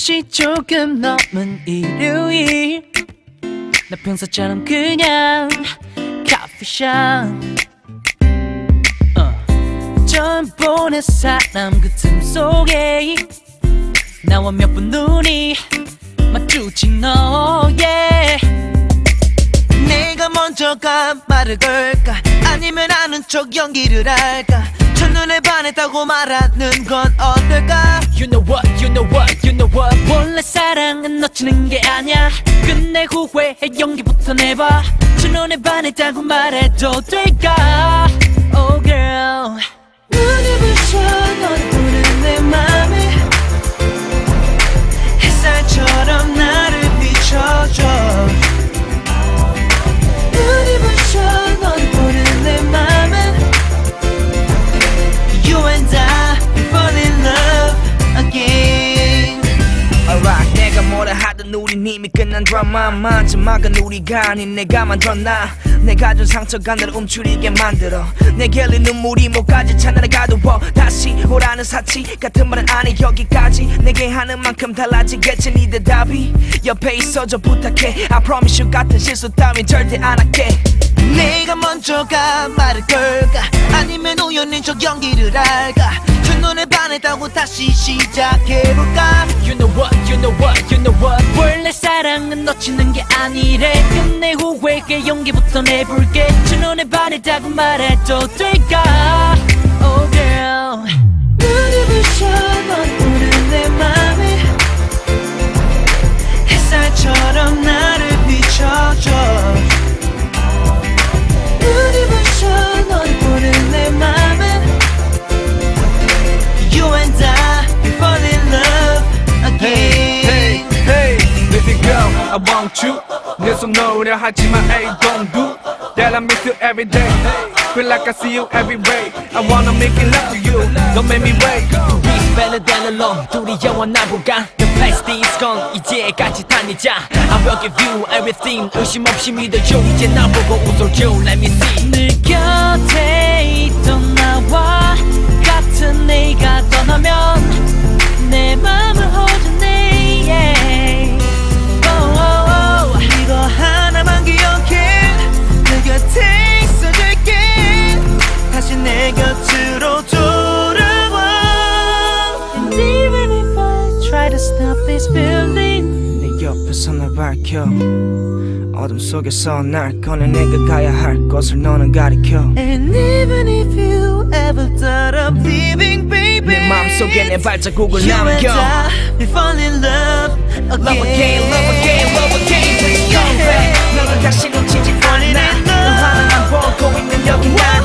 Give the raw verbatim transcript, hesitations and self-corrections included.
시 조금 넘은 일요일 나 평소처럼 그냥 커피숍 uh. 처음 보는 사람 그 틈 속에 나와 몇 분 눈이 마주친 너 yeah. 내가 먼저 가 말을 걸까 아니면 아는 척 연기를 할까 첫눈에 반했다고 말하는 건 어떨까 You know what, you know what, you know what 원래 사랑은 놓치는 게 아니야 끝내 후회해 연기부터 내봐 첫눈에 반했다고 말해도 될까 Oh girl 눈이 부셔 너를 보는 내 맘에 햇살처럼 나를 비춰줘 눈이 부셔 너를 보는 내 맘에 You and I, we fall in love again Alright 내가 뭐라 하든 우린 이미 끝난 드라마 마지막은 우리가 아닌 내가 만들었나 내가 준 상처가 나를 움츠리게 만들어 내게 흘린 눈물이 목까지 차나를 가두어 다시 오라는 사치 같은 말은 아니 여기까지 내게 하는 만큼 달라지겠지 네 대답이 옆에 있어줘 부탁해 I promise you 같은 실수 따윈 절대 안 할게 내가 먼저 가 말을 걸까 아니면 우연인 척 연기를 할까 첫눈에 반했다고 다시 시작해볼까 You know what, you know what, you know what 원래 사랑은 놓치는 게 아니래 끝내 후회에 연기부터 내볼게 첫눈에 반했다고 말해도 될까 Oh girl 눈이 부셔 넌 보는 내 맘에 햇살처럼 나를 비춰줘 눈이 부셔 너를 보는 내 맘에 You and I, we fall in love again Hey, hey, hey, baby girl, I want you 내 손 놓으려 하지만 hey, don't do That I miss you every day Feel like I see you every way I wanna make it love to you Don't make me wait We's better than alone 둘이 영원한 보강 The past is gone 이제 같이 다니자 I will give you everything 의심 없이 믿어줘 이제 나 보고 웃어줘 Let me see 늘 곁에 있던 나와 같은 네가 떠나면 내 맘을 호전해 yeah. oh, oh, oh. 이거 하나만 기억해 내 곁에 있어줄게 다시 내 곁으로 돌아와 And even if I try to stop this feeling 내 옆에서 날 밝혀 어둠 속에서 날 꺼내 내가 가야 할 곳을 너는 가리켜 And even if you ever thought of leaving baby 내 맘속에 내 발자국을 You 남겨 and I, we fall in love again Love again, love again, love again Please come back 너는 다시 놓치지 않아 너 하나만 보고 있는 여기 난